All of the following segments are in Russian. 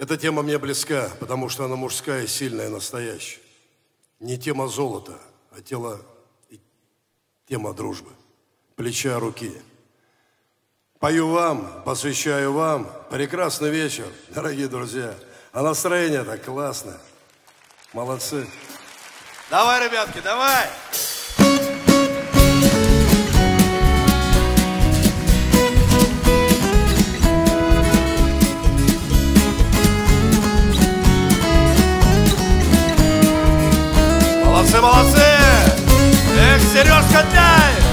Эта тема мне близка, потому что она мужская, сильная, настоящая. Не тема золота, а тема дружбы. Плеча, руки. Пою вам, посвящаю вам. Прекрасный вечер, дорогие друзья. А настроение так классное. Молодцы. Давай, ребятки, давай! Молодцы, молодцы! Эх, Сережка Тяев!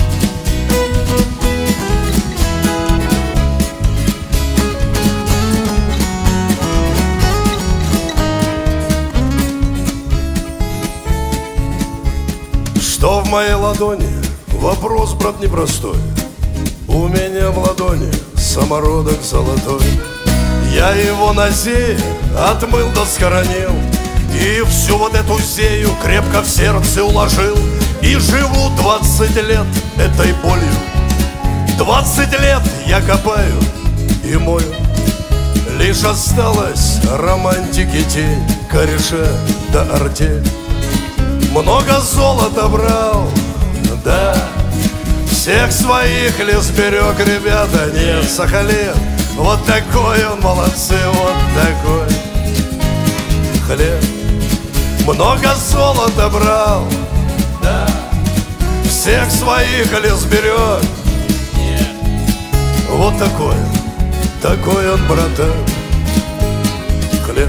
Что в моей ладони? Вопрос, брат, непростой. У меня в ладони самородок золотой. Я его на зее отмыл да схоронил, и всю вот эту зею крепко в сердце уложил. И живу 20 лет этой болью. 20 лет я копаю и мою. Лишь осталась романтики тень, кореша да артель. Много золота брал, да. Всех своих ли сберег, ребята? Нет, Сахалин. Вот такой он, молодцы, вот такой хлеб. Много золота брал, да. Всех своих ли сберег? Нет. Вот такой он, братан, хлеб.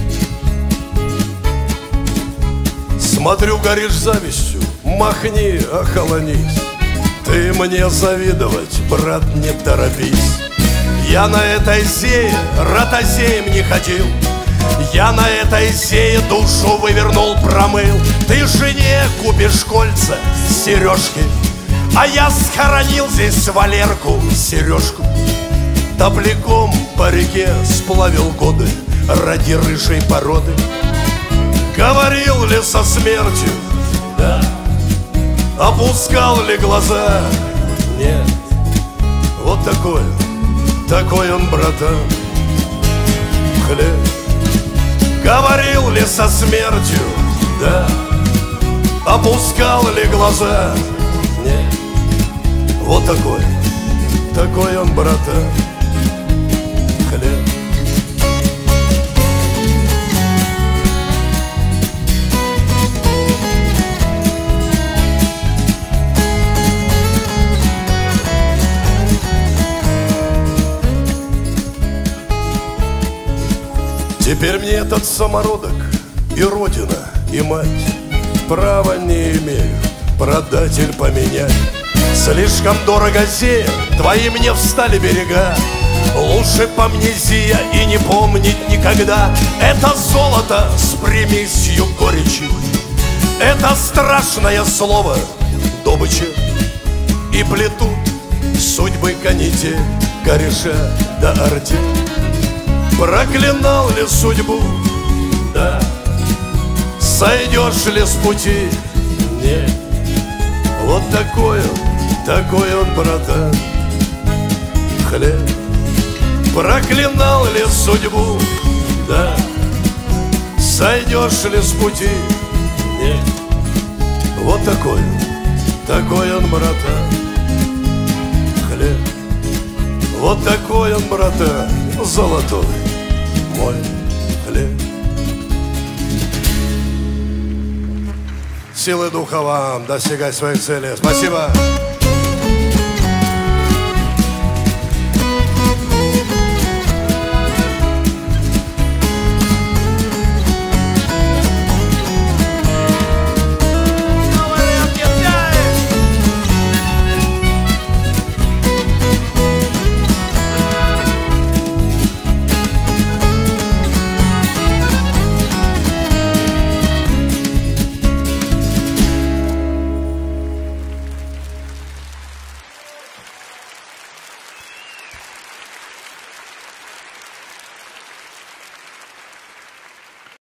Смотрю, горишь завистью, махни, охолонись. Ты мне завидовать, брат, не торопись. Я на этой зее ротозеем не ходил. Я на этой зее душу вывернул, промыл. Ты жене купишь кольца, сережки, а я схоронил здесь Валерку, Сережку. Топляком по реке сплавил годы ради рыжей породы. Говорил ли со смертью? Да. Опускал ли глаза? Нет. Вот такой он, братан, хлеб. Говорил ли со смертью? Да. Опускал ли глаза? Нет. Вот такой он, братан, хлеб. Теперь мне этот самородок и родина, и мать права не имеют продать или поменять. Слишком дорого зея, твои мне встали берега. Лучше помнезия и не помнить никогда. Это золото с примесью горечи. Это страшное слово добыча. И плетут судьбы канитель, кореша да артель. Проклинал ли судьбу? Да. Сойдешь ли с пути? Нет. Вот такой он, братан, хлеб. Проклинал ли судьбу? Да. Сойдешь ли с пути? Нет. Вот такой он, братан, хлеб. Вот такой он, братан, золотой мой хлеб. Силы духа вам, достигать своих целей. Спасибо.